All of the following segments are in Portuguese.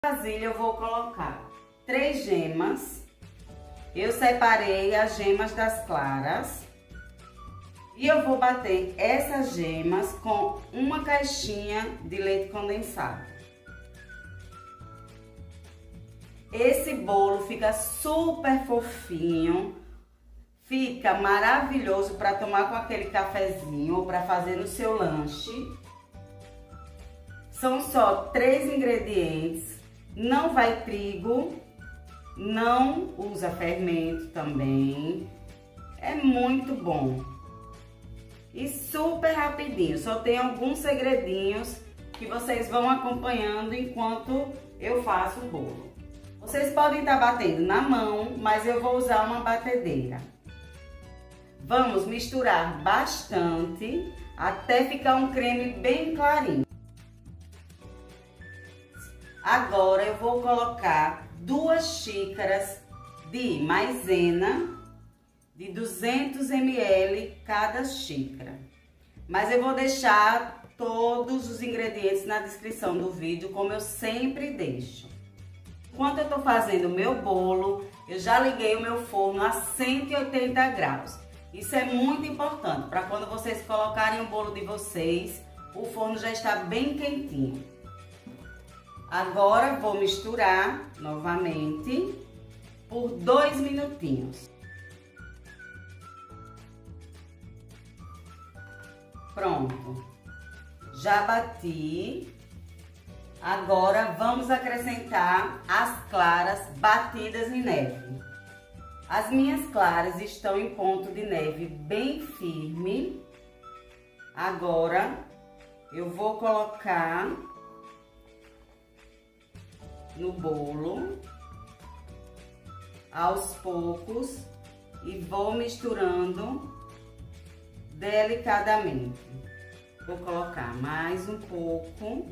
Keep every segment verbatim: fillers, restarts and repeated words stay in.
Na vasilha eu vou colocar três gemas. Eu separei as gemas das claras. E eu vou bater essas gemas com uma caixinha de leite condensado. Esse bolo fica super fofinho, fica maravilhoso para tomar com aquele cafezinho ou para fazer no seu lanche. São só três ingredientes, não vai trigo, não usa fermento também, é muito bom. E super rapidinho, só tem alguns segredinhos que vocês vão acompanhando enquanto eu faço o bolo. Vocês podem estar batendo na mão, mas eu vou usar uma batedeira. Vamos misturar bastante até ficar um creme bem clarinho. Agora eu vou colocar duas xícaras de maisena de duzentos mililitros cada xícara. Mas eu vou deixar todos os ingredientes na descrição do vídeo, como eu sempre deixo. Enquanto eu tô fazendo o meu bolo, eu já liguei o meu forno a cento e oitenta graus. Isso é muito importante, para quando vocês colocarem o bolo de vocês, o forno já está bem quentinho. Agora vou misturar novamente por dois minutinhos. Pronto, já bati. Agora vamos acrescentar as claras batidas em neve. As minhas claras estão em ponto de neve bem firme. Agora eu vou colocar no bolo aos poucos e vou misturando delicadamente. Vou colocar mais um pouco.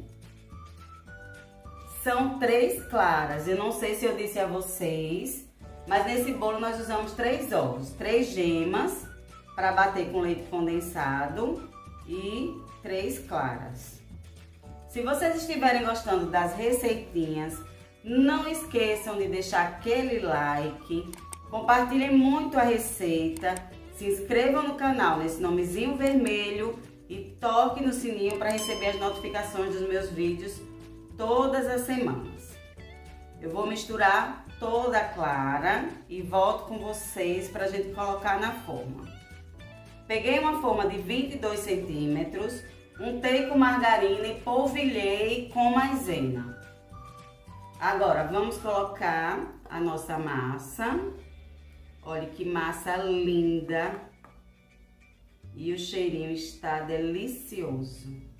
São três claras, eu não sei se eu disse a vocês, mas nesse bolo nós usamos três ovos, três gemas para bater com leite condensado e três claras. Se vocês estiverem gostando das receitinhas, não esqueçam de deixar aquele like, compartilhem muito a receita, se inscrevam no canal nesse nomezinho vermelho e toque no sininho para receber as notificações dos meus vídeos todas as semanas. Eu vou misturar toda a clara e volto com vocês para a gente colocar na forma. Peguei uma forma de vinte e dois centímetros, untei com margarina e polvilhei com maisena. Agora vamos colocar a nossa massa. Olha que massa linda! E o cheirinho está delicioso.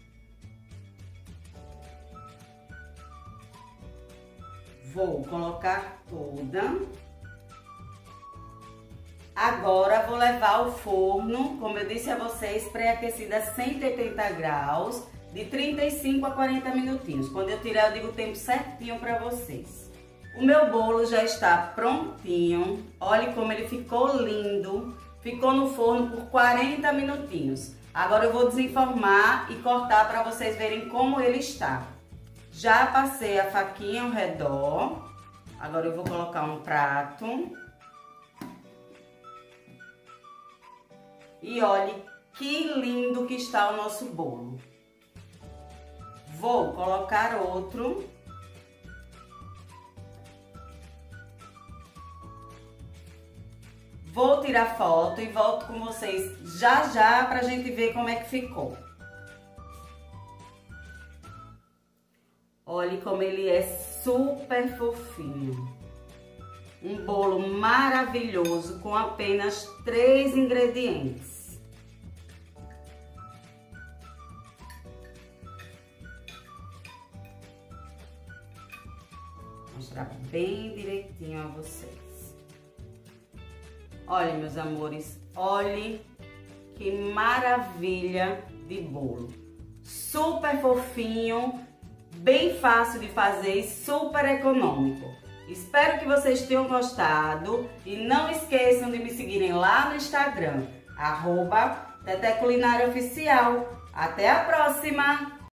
Vou colocar toda. Agora vou levar ao forno, como eu disse a vocês, pré-aquecida a cento e oitenta graus, de trinta e cinco a quarenta minutinhos. Quando eu tirar, eu digo o tempo certinho para vocês. O meu bolo já está prontinho. Olha como ele ficou lindo. Ficou no forno por quarenta minutinhos. Agora eu vou desenformar e cortar para vocês verem como ele está. Já passei a faquinha ao redor. Agora eu vou colocar um prato. E olhe que lindo que está o nosso bolo. Vou colocar outro. Vou tirar foto e volto com vocês já já pra gente ver como é que ficou. Olhe como ele é super fofinho. Um bolo maravilhoso com apenas três ingredientes. Vou mostrar bem direitinho a vocês. Olha, meus amores, olhe que maravilha de bolo. Super fofinho, bem fácil de fazer e super econômico. Espero que vocês tenham gostado e não esqueçam de me seguirem lá no Instagram, arroba Teté Culinária Oficial. Até a próxima!